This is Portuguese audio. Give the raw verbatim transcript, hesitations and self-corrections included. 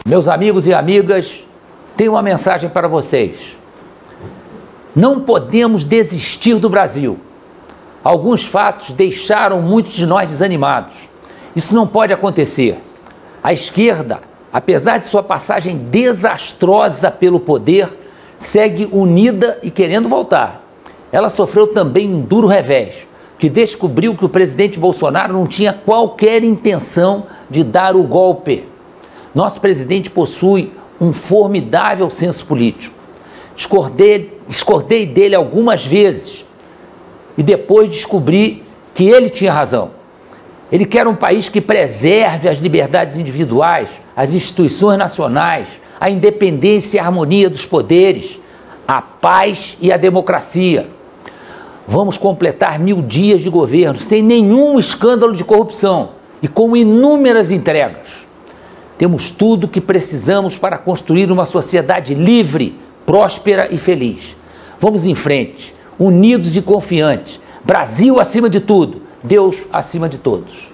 Meus amigos e amigas, tenho uma mensagem para vocês. Não podemos desistir do Brasil. Alguns fatos deixaram muitos de nós desanimados. Isso não pode acontecer. A esquerda, apesar de sua passagem desastrosa pelo poder, segue unida e querendo voltar. Ela sofreu também um duro revés, que descobriu que o presidente Bolsonaro não tinha qualquer intenção de dar o golpe. Nosso presidente possui um formidável senso político. Discordei, discordei dele algumas vezes e depois descobri que ele tinha razão. Ele quer um país que preserve as liberdades individuais, as instituições nacionais, a independência e a harmonia dos poderes, a paz e a democracia. Vamos completar mil dias de governo sem nenhum escândalo de corrupção e com inúmeras entregas. Temos tudo o que precisamos para construir uma sociedade livre, próspera e feliz. Vamos em frente, unidos e confiantes. Brasil acima de tudo, Deus acima de todos.